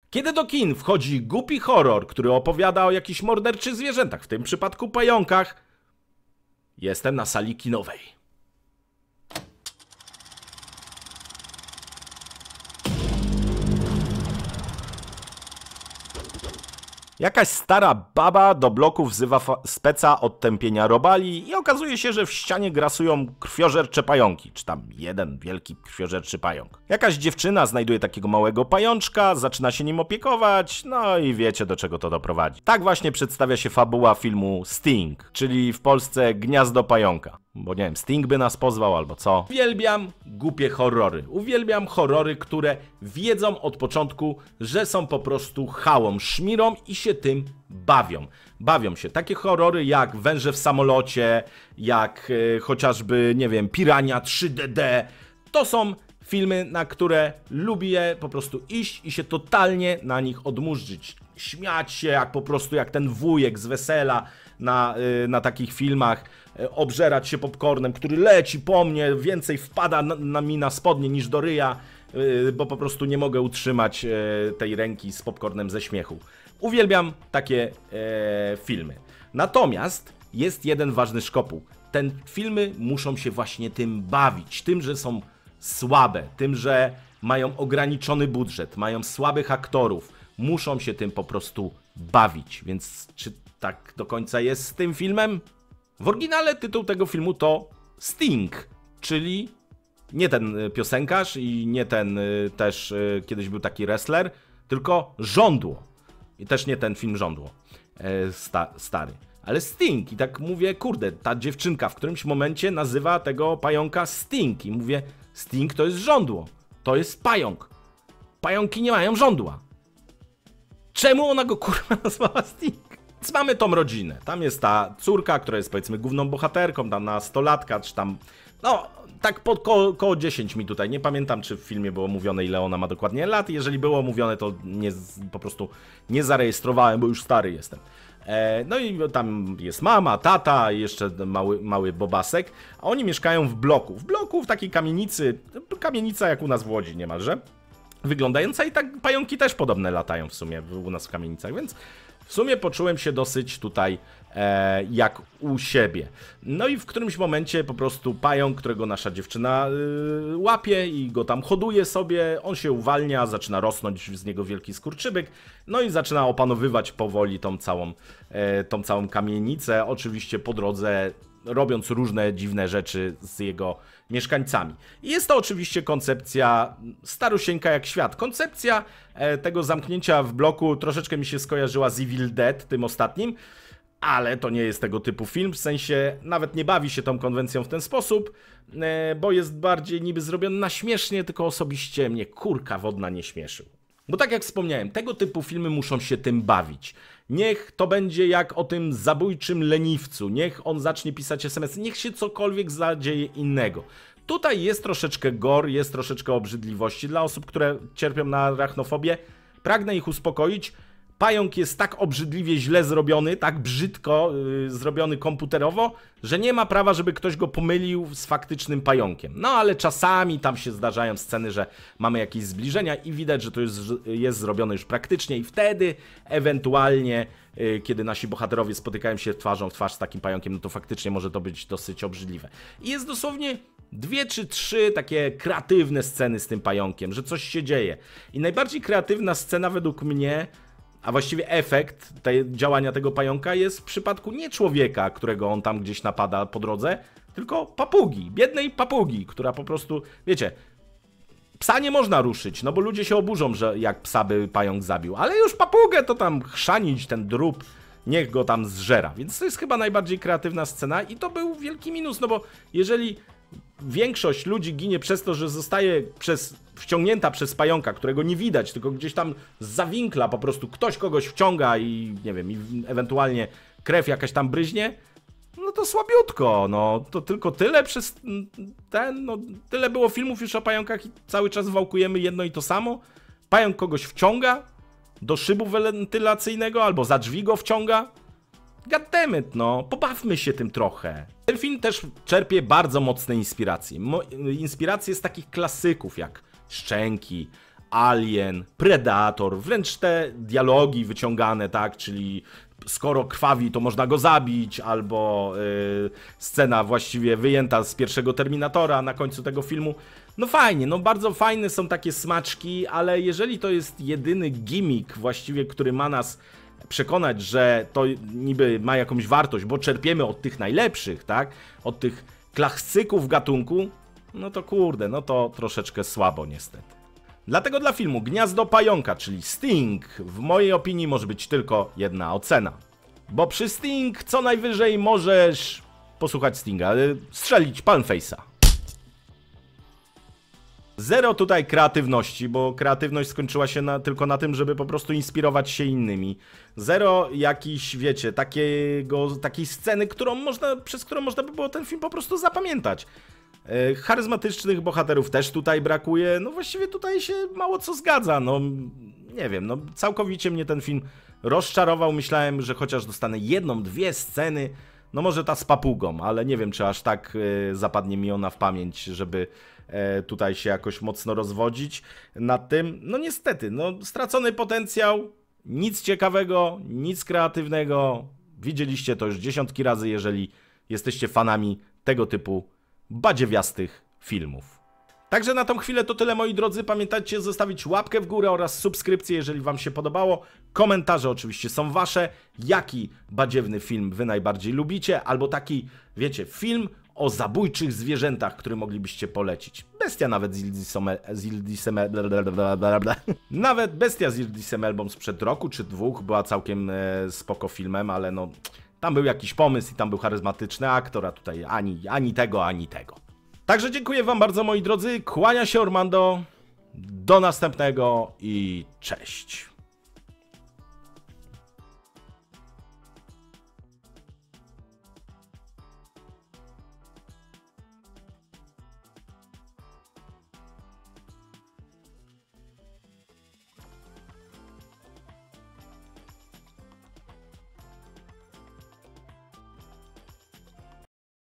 Kiedy do kin wchodzi głupi horror, który opowiada o jakichś morderczych zwierzętach, w tym przypadku pająkach, jestem na sali kinowej. Jakaś stara baba do bloku wzywa speca od tępienia robali i okazuje się, że w ścianie grasują krwiożercze pająki, czy tam jeden wielki krwiożerczy pająk. Jakaś dziewczyna znajduje takiego małego pajączka, zaczyna się nim opiekować, no i wiecie, do czego to doprowadzi. Tak właśnie przedstawia się fabuła filmu Sting, czyli w Polsce Gniazdo Pająka. Bo nie wiem, Sting by nas pozwał albo co. Uwielbiam głupie horrory. Uwielbiam horrory, które wiedzą od początku, że są po prostu chałą, szmirą i się tym bawią. Bawią się. Takie horrory jak Węże w samolocie, jak chociażby, nie wiem, Pirania 3DD. To są filmy, na które lubię po prostu iść i się totalnie na nich odmurzyć. Śmiać się jak po prostu jak ten wujek z wesela na takich filmach, obżerać się popcornem, który leci po mnie, więcej wpada mi na spodnie niż do ryja, bo po prostu nie mogę utrzymać tej ręki z popcornem ze śmiechu. Uwielbiam takie filmy. Natomiast jest jeden ważny szkopuł. Te filmy muszą się właśnie tym bawić, tym, że są słabe, tym, że mają ograniczony budżet, mają słabych aktorów, muszą się tym po prostu bawić. Więc czy tak do końca jest z tym filmem? W oryginale tytuł tego filmu to Sting, czyli nie ten piosenkarz i nie ten też kiedyś był taki wrestler, tylko Żądło. I też nie ten film Żądło stary. Ale Sting. I tak mówię, kurde, ta dziewczynka w którymś momencie nazywa tego pająka Sting. I mówię, Sting to jest żądło. To jest pająk. Pająki nie mają żądła. Czemu ona go kurwa nazwała Sting? Więc mamy tą rodzinę. Tam jest ta córka, która jest powiedzmy główną bohaterką, tam nastolatka, czy tam... No, tak koło 10 mi tutaj. Nie pamiętam, czy w filmie było mówione, ile ona ma dokładnie lat. Jeżeli było mówione, to po prostu nie zarejestrowałem, bo już stary jestem. No i tam jest mama, tata i jeszcze mały bobasek. A oni mieszkają w bloku. W bloku, w takiej kamienicy. Kamienica jak u nas w Łodzi niemalże. Wyglądająca i tak pająki też podobne latają w sumie u nas w kamienicach, więc w sumie poczułem się dosyć tutaj jak u siebie. No i w którymś momencie po prostu pająk, którego nasza dziewczyna łapie i go tam hoduje sobie, on się uwalnia, zaczyna rosnąć z niego wielki skurczybyk, no i zaczyna opanowywać powoli tą całą kamienicę, oczywiście po drodze robiąc różne dziwne rzeczy z jego mieszkańcami. I jest to oczywiście koncepcja starusieńka jak świat. Koncepcja tego zamknięcia w bloku troszeczkę mi się skojarzyła z Evil Dead, tym ostatnim, ale to nie jest tego typu film, w sensie nawet nie bawi się tą konwencją w ten sposób, bo jest bardziej niby zrobiony na śmiesznie, tylko osobiście mnie kurka wodna nie śmieszył. Bo tak jak wspomniałem, tego typu filmy muszą się tym bawić. Niech to będzie jak o tym zabójczym leniwcu, niech on zacznie pisać SMS-y, niech się cokolwiek zadzieje innego. Tutaj jest troszeczkę gore, jest troszeczkę obrzydliwości dla osób, które cierpią na arachnofobię. Pragnę ich uspokoić. Pająk jest tak obrzydliwie źle zrobiony, tak brzydko zrobiony komputerowo, że nie ma prawa, żeby ktoś go pomylił z faktycznym pająkiem. No ale czasami tam się zdarzają sceny, że mamy jakieś zbliżenia i widać, że to jest zrobione już praktycznie i wtedy ewentualnie, kiedy nasi bohaterowie spotykają się twarzą w twarz z takim pająkiem, no to faktycznie może to być dosyć obrzydliwe. I jest dosłownie 2 czy 3 takie kreatywne sceny z tym pająkiem, że coś się dzieje. I najbardziej kreatywna scena według mnie, a właściwie efekt działania tego pająka jest w przypadku nie człowieka, którego on tam gdzieś napada po drodze, tylko papugi, biednej papugi, która po prostu, wiecie, psa nie można ruszyć, no bo ludzie się oburzą, że jak psa by pająk zabił, ale już papugę to tam chrzanić ten drób, niech go tam zżera. Więc to jest chyba najbardziej kreatywna scena i to był wielki minus, no bo jeżeli większość ludzi ginie przez to, że zostaje wciągnięta przez pająka, którego nie widać, tylko gdzieś tam zza winkla po prostu ktoś kogoś wciąga i nie wiem, i ewentualnie krew jakaś tam bryźnie, no to słabiutko, no to tylko tyle przez tyle było filmów już o pająkach i cały czas wałkujemy jedno i to samo. Pająk kogoś wciąga do szybu wentylacyjnego albo za drzwi go wciąga. Goddammit, no, pobawmy się tym trochę. Ten film też czerpie bardzo mocne inspiracje. Inspiracje z takich klasyków jak Szczęki, Alien, Predator, wręcz te dialogi wyciągane, tak, czyli skoro krwawi, to można go zabić, albo scena właściwie wyjęta z pierwszego Terminatora na końcu tego filmu. No fajnie, no bardzo fajne są takie smaczki, ale jeżeli to jest jedyny gimmick właściwie, który ma nas przekonać, że to niby ma jakąś wartość, bo czerpiemy od tych najlepszych, tak, od tych klasyków gatunku, no to kurde, no to troszeczkę słabo niestety. Dlatego dla filmu Gniazdo Pająka, czyli Sting, w mojej opinii może być tylko jedna ocena. Bo przy Sting co najwyżej możesz posłuchać Stinga, strzelić Palmface'a. Zero tutaj kreatywności, bo kreatywność skończyła się tylko na tym, żeby po prostu inspirować się innymi. Zero jakiejś, wiecie, takiej sceny, przez którą można by było ten film po prostu zapamiętać. Charyzmatycznych bohaterów też tutaj brakuje, no właściwie tutaj się mało co zgadza, no nie wiem, no całkowicie mnie ten film rozczarował, myślałem, że chociaż dostanę jedną, dwie sceny, no może ta z papugą, ale nie wiem, czy aż tak zapadnie mi ona w pamięć, żeby tutaj się jakoś mocno rozwodzić nad tym. No niestety, no stracony potencjał, nic ciekawego, nic kreatywnego, widzieliście to już dziesiątki razy, jeżeli jesteście fanami tego typu badziewiastych filmów. Także na tą chwilę to tyle, moi drodzy. Pamiętajcie zostawić łapkę w górę oraz subskrypcję, jeżeli wam się podobało. Komentarze oczywiście są wasze. Jaki badziewny film wy najbardziej lubicie? Albo taki, wiecie, film o zabójczych zwierzętach, który moglibyście polecić. Bestia nawet Nawet Bestia z Idrisem Elbą sprzed roku czy dwóch była całkiem spoko filmem, ale no tam był jakiś pomysł i tam był charyzmatyczny aktor, a tutaj ani tego, ani tego. Także dziękuję wam bardzo, moi drodzy. Kłania się Ormando. Do następnego i cześć.